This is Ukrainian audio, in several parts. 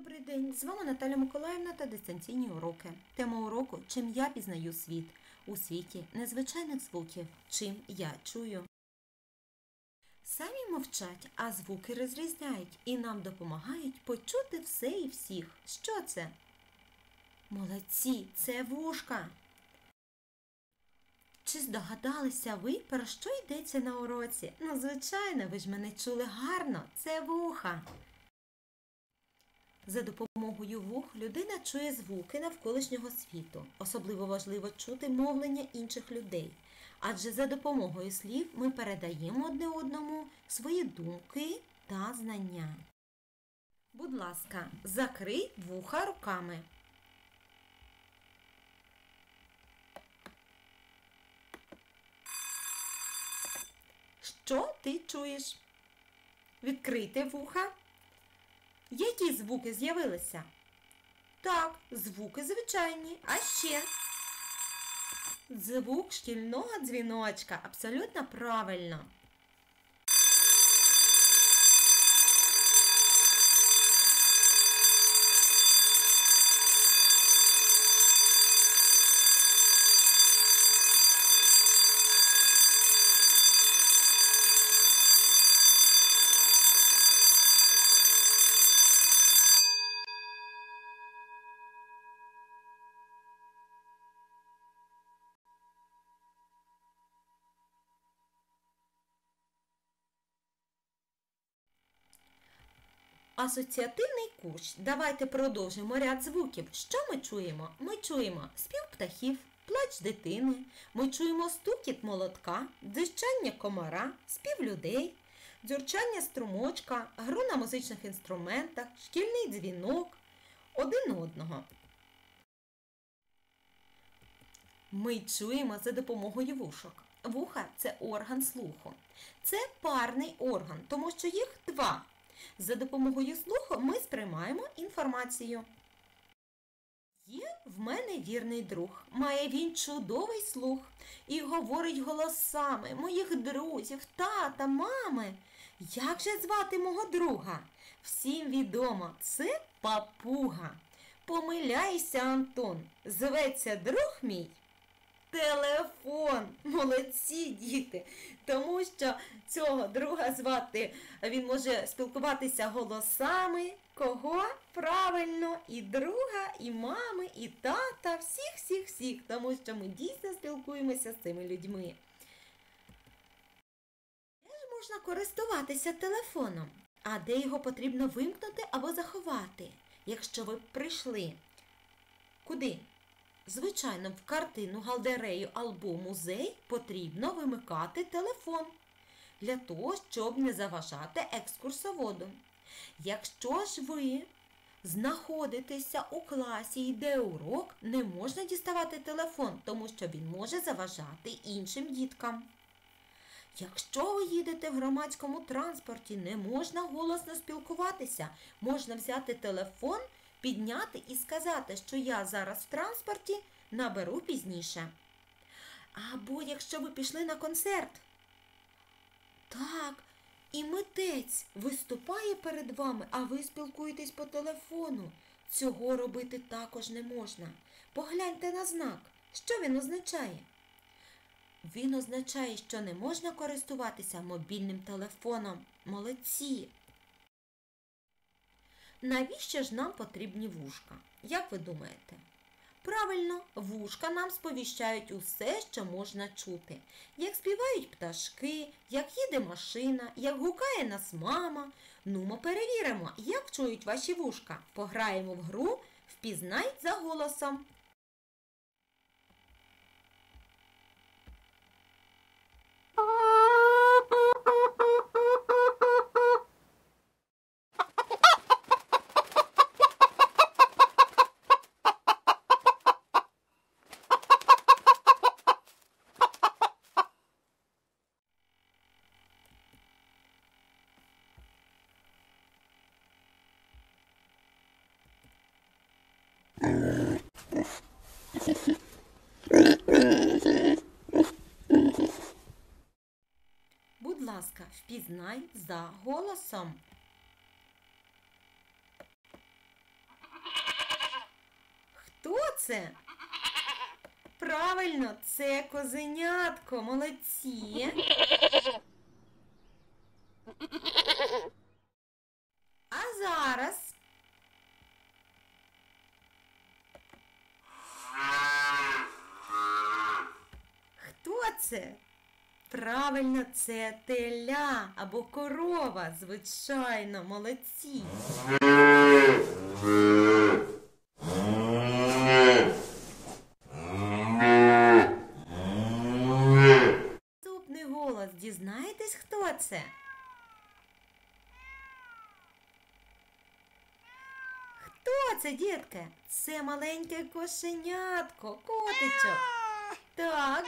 Добрий день! З вами Наталя Миколаївна та дистанційні уроки. Тема уроку «Чим я пізнаю світ?» У світі незвичайних звуків. Чим я чую? Самі мовчать, а звуки розрізняють і нам допомагають почути все і всіх. Що це? Молодці! Це вушка! Чи здогадалися ви, про що йдеться на уроці? Ну, звичайно, ви ж мене чули гарно. Це вуха! За допомогою вух людина чує звуки навколишнього світу. Особливо важливо чути мовлення інших людей. Адже за допомогою слів ми передаємо одне одному свої думки та знання. Будь ласка, закрий вуха руками. Що ти чуєш? Відкрийте вуха. Які звуки з'явилися? Так, звуки звичайні. А ще? Звук шкільного дзвіночка. Абсолютно правильно. Асоціативний кущ. Давайте продовжимо ряд звуків. Що ми чуємо? Ми чуємо спів птахів, плач дитини, ми чуємо стукіт молотка, дзижчання комара, спів людей, дзюрчання струмочка, гру на музичних інструментах, шкільний дзвінок, один одного. Ми чуємо за допомогою вушок. Вуха – це орган слуху. Це парний орган, тому що їх два. За допомогою слуху ми сприймаємо інформацію. Є в мене вірний друг. Має він чудовий слух і говорить голосами моїх друзів, тата, мами. Як же звати мого друга? Всім відомо, це папуга. Помиляйся, Антон. Зветься друг мій? Телефон! Молодці, діти! Тому що цього друга звати, він може спілкуватися голосами. Кого? Правильно, і друга, і мами, і тата, всіх, тому що ми дійсно спілкуємося з цими людьми. Де ж можна користуватися телефоном? А де його потрібно вимкнути або заховати? Якщо ви прийшли. Куди? Звичайно, в картину, галерею або музей потрібно вимикати телефон для того, щоб не заважати екскурсоводу. Якщо ж ви знаходитеся у класі і йде урок, не можна діставати телефон, тому що він може заважати іншим діткам. Якщо ви їдете в громадському транспорті, не можна голосно спілкуватися, можна взяти телефон, підняти і сказати, що я зараз в транспорті, наберу пізніше. Або якщо ви пішли на концерт. Так, і митець виступає перед вами, а ви спілкуєтесь по телефону. Цього робити також не можна. Погляньте на знак. Що він означає? Він означає, що не можна користуватися мобільним телефоном. Молодці! Навіщо ж нам потрібні вушка? Як ви думаєте? Правильно, вушка нам сповіщають усе, що можна чути. Як співають пташки, як їде машина, як гукає нас мама. Ну, ми перевіримо, як чують ваші вушка. Пограємо в гру «Впізнай за голосом». Будь ласка, впізнай за голосом. це? Правильно, це козенятко. Молодці. А зараз хто це? Правильно, це теля або корова, звичайно, молодці. Наступний голос, дізнаєтесь, хто це? Хто це, дітки? Це маленьке кошенятко, котичок. Так.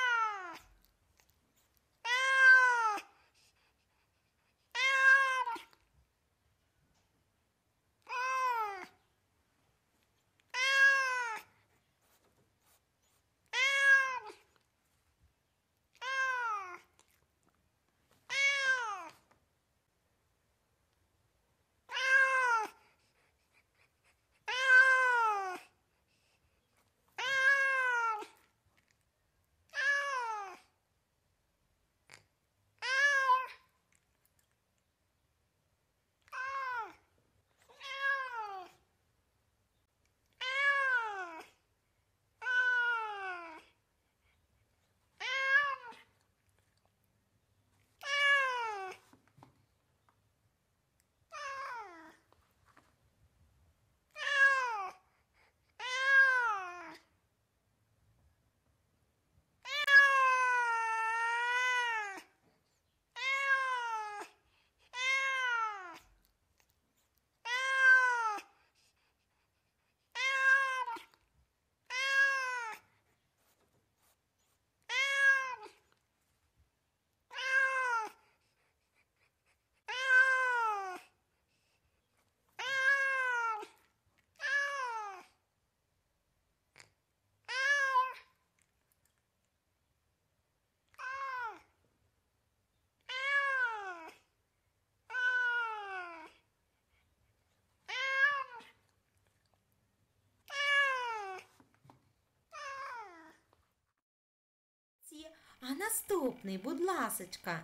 А наступний, будь ласочка.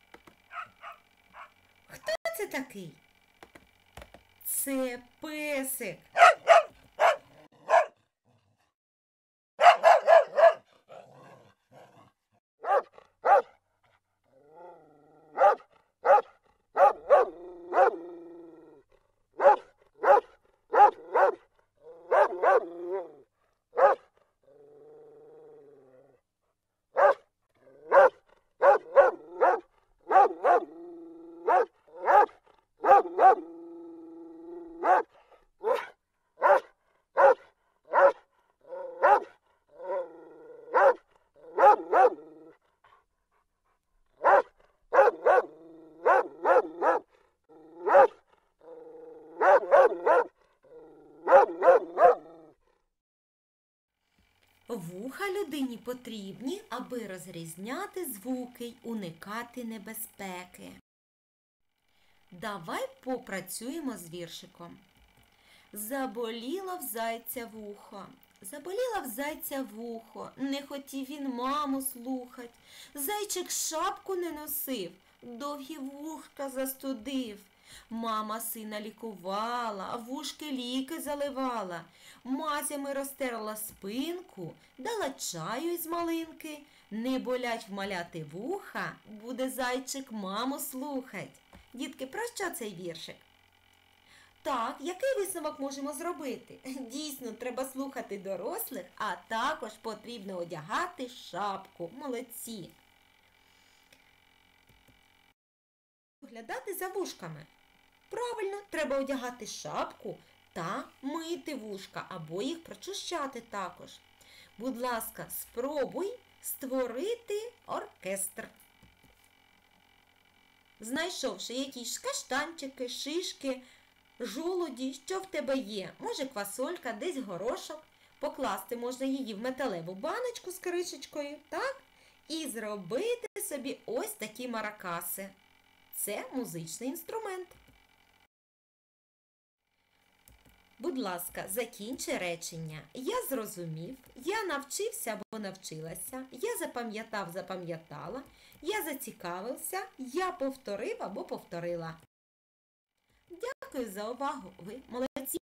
Хто це такий? Це песик. Вуха людині потрібні, аби розрізняти звуки й уникати небезпеки. Давай попрацюємо з віршиком. Заболіло в зайця вухо. Заболіло в зайця вухо, не хотів він маму слухать. Зайчик шапку не носив, довгі вушка застудив. Мама сина лікувала, вушки ліки заливала, мазями розтерла спинку, дала чаю із малинки. Не болять вмаляти вуха, буде зайчик маму слухать. Дітки, про що цей віршик? Так, який висновок можемо зробити? Дійсно, треба слухати дорослих, а також потрібно одягати шапку. Молодці! Доглядати за вушками. Правильно, треба одягати шапку та мити вушка, або їх прочищати також. Будь ласка, спробуй створити оркестр. Знайшовши якісь каштанчики, шишки, жолуді, що в тебе є, може квасолька, десь горошок, покласти можна її в металеву баночку з кришечкою, так? І зробити собі ось такі маракаси. Це музичний інструмент. Будь ласка, закінчи речення. Я зрозумів, я навчився або навчилася, я запам'ятав, запам'ятала, я зацікавився, я повторив або повторила. Дякую за увагу, ви молодці!